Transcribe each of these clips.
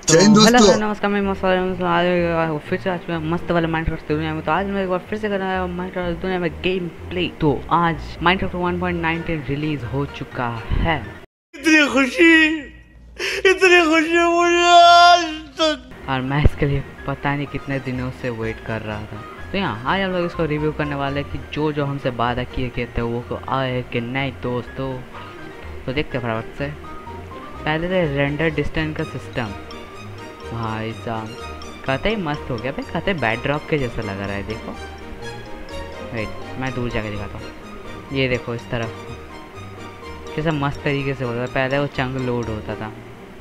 तो जय हिंद हेलो दोस्तों। सर, नमस्कार। मैं आज फिर से आज मैं मस्त वाला माइनक्राफ्ट दुनिया में। तो आज मैं एक बार फिर से कर रहा हूँ माइनक्राफ्ट दुनिया में गेम प्ले। तो आज माइनक्राफ्ट 1.19 रिलीज हो चुका है। इतनी खुशी, इतनी खुशी मुझे आज तक। और मैं इसके लिए पता नहीं कितने दिनों से वेट कर रहा था। तो यहाँ आज हम लोग इसको रिव्यू करने वाले हैं कि जो जो हमसे वादा किए थे वो को आए कि नहीं दोस्तों। तो देखते फटाफट से। पहले तो रेंडर डिस्टेंस का सिस्टम, भाई साहब कहते ही मस्त हो गया भाई। कहते बैड ड्रॉप के जैसा लग रहा है। देखो वेट, मैं दूर जाके दिखाता हूँ। ये देखो इस तरफ कैसा मस्त तरीके से होता था। पहले वो चंग लोड होता था।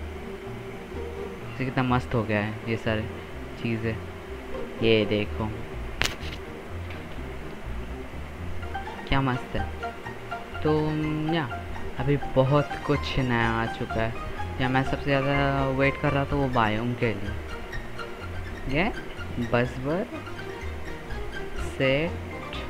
तो कितना मस्त हो गया है ये सारे चीज़ें। ये देखो क्या मस्त है। तो या अभी बहुत कुछ नया आ चुका है। या मैं सबसे ज़्यादा वेट कर रहा था वो बायोम के लिए। ये बसवर सेट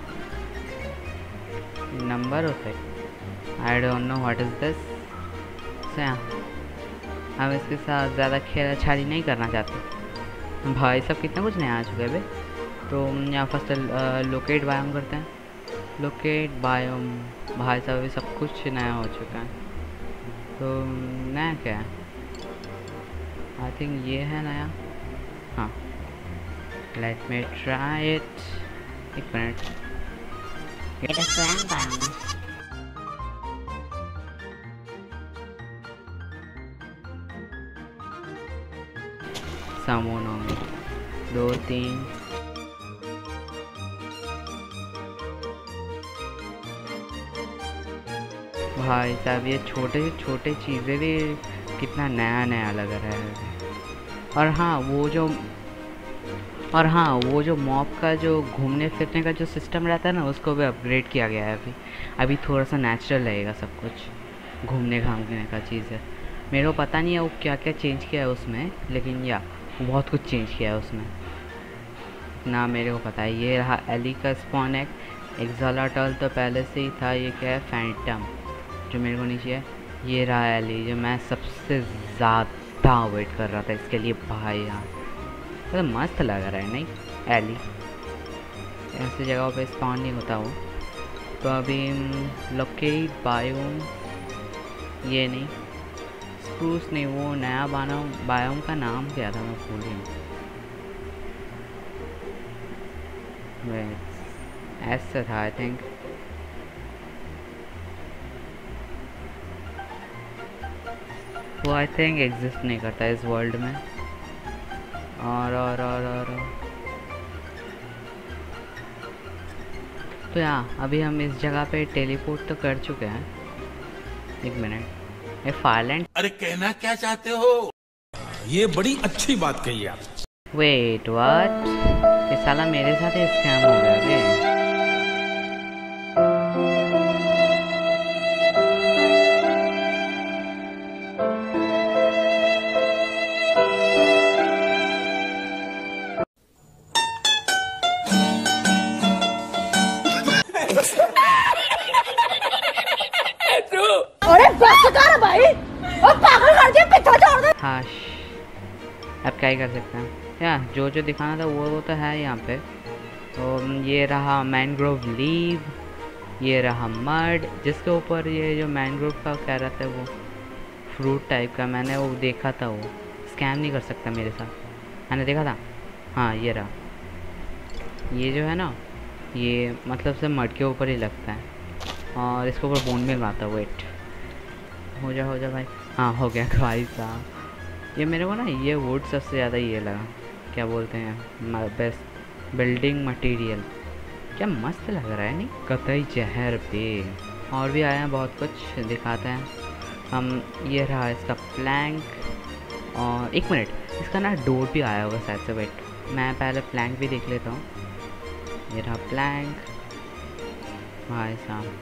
नंबर होते, I don't know what is this. So हम इसके साथ ज़्यादा खेल छाड़ी नहीं करना चाहते। भाई सब कितना कुछ नया आ चुका है भाई। तो यहाँ फर्स्ट लोकेट बायोम करते हैं। लोकेट बायोम, भाई साहब अभी सब कुछ नया हो चुका है। तो नया क्या है, आई थिंक ये है नया। हाँ, लेट मी ट्राई इट। एक minute. It is slam biome. Summon होंगे 2 3। भाई साहब ये छोटे छोटे चीज़ें भी कितना नया नया लग रहा है। और हाँ वो जो मॉब का जो घूमने फिरने का जो सिस्टम रहता है ना, उसको भी अपग्रेड किया गया है अभी। अभी थोड़ा सा नेचुरल लगेगा सब कुछ। घूमने घामने का चीज़ है। मेरे को पता नहीं है वो क्या क्या चेंज किया है उसमें, लेकिन या बहुत कुछ चेंज किया है उसमें ना मेरे को पता है। ये रहा एली का स्पॉन एक्सालाटल तो पहले से ही था। ये क्या है, फैंटम जो मेरे को नीचे है। ये रहा एली जो मैं सबसे ज़्यादा वेट कर रहा था इसके लिए। भाई यार तो मस्त लग रहा है नहीं एली। ऐसी जगहों पे स्पॉन नहीं होता वो। तो अभी लोकेट बायोम, ये नहीं स्प्रूस नहीं, वो नया बायोम। बायोम का नाम क्या था मैं भूल गया। ऐसा था आई थिंक। वो आई थिंक एग्जिस्ट नहीं करता इस वर्ल्ड में। और तो यहाँ अभी हम इस जगह पे टेलीपोर्ट तो कर चुके हैं। एक मिनट, ये फायरलैंड। अरे कहना क्या चाहते हो? ये बड़ी अच्छी बात कही आप। वेट व्हाट, ये साला मेरे साथ ही स्कैम हो गया बे। अरे बस कर भाई, और पागल कर दिया, पीछे छोड़ दे। हाँ अब क्या ही कर सकते हैं। या जो जो दिखाना था वो तो है यहाँ पे। तो ये रहा मैनग्रोव लीव, ये रहा मड जिसके ऊपर ये जो मैनग्रोव का कह रहा था वो फ्रूट टाइप का। मैंने वो देखा था, वो स्कैम नहीं कर सकता मेरे साथ, मैंने देखा था। हाँ ये रहा, ये जो है ना ये मतलब से मड के ऊपर ही लगता है और इसके ऊपर बोन मिल आता है। वेट हो जा भाई। हाँ हो गया भाई साहब। ये मेरे को ना ये वुड सबसे ज़्यादा ये लगा, क्या बोलते हैं, बेस्ट बिल्डिंग मटेरियल। क्या मस्त लग रहा है नहीं, कतई जहर पे। और भी आया हैं बहुत कुछ, दिखाते हैं हम। ये रहा इसका प्लैंक। और एक मिनट, इसका ना डोर भी आया होगा शायद से। वेट मैं पहले प्लैंक भी देख लेता हूँ। ये रहा प्लैंक, भाई साहब।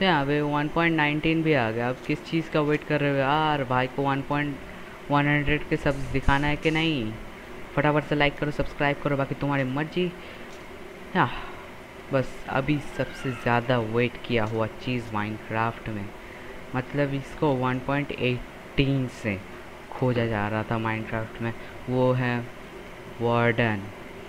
तो यहाँ पे 1.19 भी आ गया। अब किस चीज़ का वेट कर रहे हो यार? भाई को 1.100 के सब्स दिखाना है कि नहीं? फटाफट से लाइक करो, सब्सक्राइब करो, बाकी तुम्हारी मर्जी। या बस अभी सबसे ज़्यादा वेट किया हुआ चीज़ माइनक्राफ्ट में, मतलब इसको 1.18 से खोजा जा रहा था माइनक्राफ्ट में, वो है वार्डन,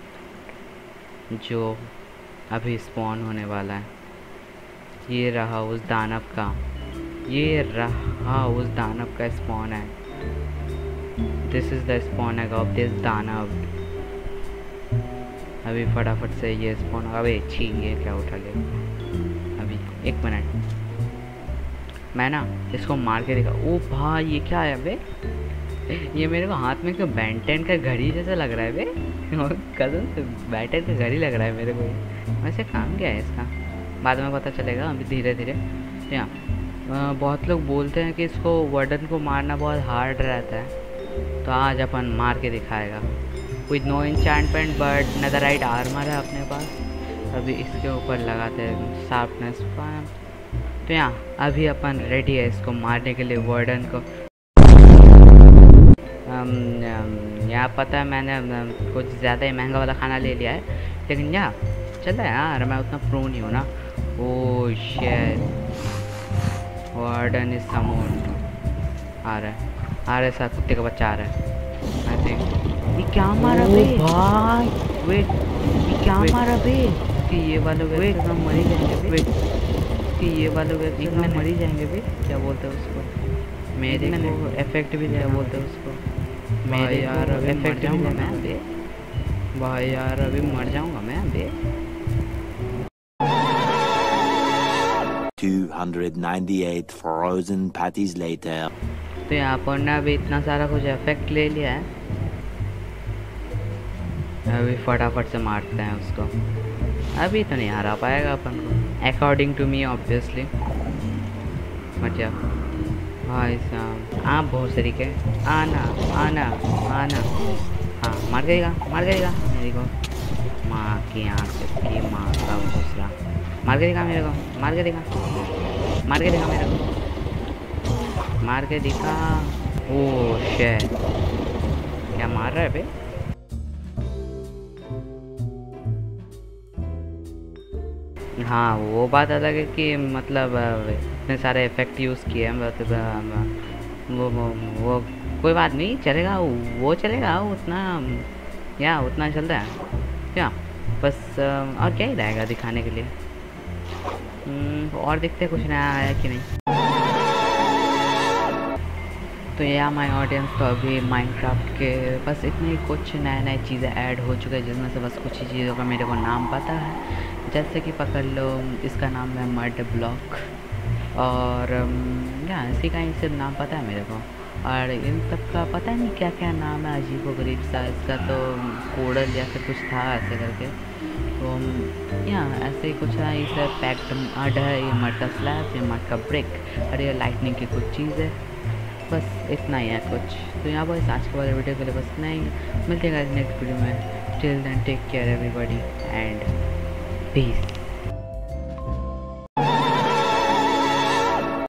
जो अभी स्पॉन होने वाला है। ये रहा उस दानव का, ये रहा उस दानव का स्पॉन है। This is the spawn egg of this दानव। अभी फटाफट से ये स्पॉन, अबे छी, ये क्या उठा लिया? अभी 1 मिनट, मैं ना इसको मार के देखा। ओ भाई ये क्या है बे? ये मेरे को हाथ में क्यों बेंटेन का घड़ी जैसा लग रहा है बे? कसम से बेंटेन का घड़ी लग रहा है मेरे को। वैसे काम क्या है इसका, बाद में पता चलेगा, अभी धीरे धीरे। यहाँ बहुत लोग बोलते हैं कि इसको वार्डन को मारना बहुत हार्ड रहता है, तो आज अपन मार के दिखाएगा। With no enchantment but netherite armour है अपने पास। अभी इसके ऊपर लगाते हैं शार्पनेस 5। तो यहाँ अभी अपन रेडी है इसको मारने के लिए वार्डन को। यहाँ पता है मैंने कुछ ज़्यादा ही महंगा वाला खाना ले लिया है, लेकिन यहाँ चल रहा है यार, मैं उतना प्रो नहीं हूँ ना। ओह शिट, वार्डन इज समून आ रहा है साथ, कुत्ते का बच्चा आ रहा है। आई थिंक ये क्या मारा बे भाई? वेट, ये क्या मारा बे? कि ये वाले वेट हम मर ही जाएंगे बे। कि ये वाले वेट हम मर ही जाएंगे बे। क्या बोलते हैं उसको? मेरे को इफेक्ट भी क्या बोलते हैं उसको? मेरे यार इफेक्ट जाऊँगा मैं बे। भाई यार अभी मर जाऊँगा मैं बे। 298 frozen patties later. तो यहाँ पर ना अभी इतना सारा कुछ इफेक्ट ले लिया है, अभी फटाफट से मारते हैं उसको। अभी तो नहीं हरा पाएगा अपन को, अकॉर्डिंग टू मी ऑब्वियसली। मतलब भाई साहब आप बहुत तरीके, आना आना आना। हाँ मार गएगा मेरे को, माँ की आँख की माँ का घुसरा। मार के दिखा मेरे को, मार के दिखा मेरे को, मार के दिखा। ओह शिट, क्या मार रहा है बे? हाँ वो बात अलग है कि मतलब इतने सारे इफेक्ट यूज़ किए हैं, मतलब वो कोई बात नहीं, चलेगा वो चलेगा उतना, या उतना चलता है क्या? बस और क्या ही रहेगा दिखाने के लिए। और देखते कुछ नया आया कि नहीं। तो या माय ऑडियंस, तो अभी माइनक्राफ्ट के बस इतनी कुछ नए चीज़ें ऐड हो चुके हैं, जिसमें से बस कुछ ही चीज़ों का मेरे को नाम पता है। जैसे कि पकड़ लो, इसका नाम है मड ब्लॉक, और या इसी का इनसे नाम पता है मेरे को, और इन सब का पता नहीं क्या क्या नाम है अजीब व गरीब सा। इसका तो कोडल या फिर कुछ था ऐसे करके, तो या ऐसे ही कुछ है। इसे पैक्ड मड है, ये मड का स्लैब, ये मड का ब्रिक, और ये लाइटनिंग की कुछ चीज़ है। बस इतना ही है कुछ। तो यहाँ पर आज के वाले वीडियो के लिए बस इतना ही। मिलते हैं नेक्स्ट वीडियो में। Till then take care everybody and piece.